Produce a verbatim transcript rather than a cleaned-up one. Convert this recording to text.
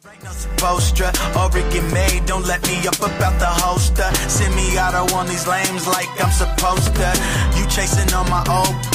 Poster, or it get made, don't let me up about the holster. Send me out on these lames like I'm supposed to. You chasing on my old